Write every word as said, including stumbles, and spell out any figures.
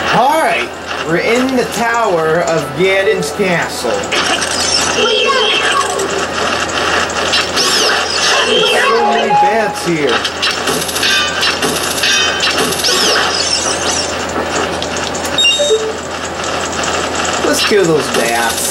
Alright, we're in the tower of Ganon's castle. There's so many bats here. Let's kill those bats.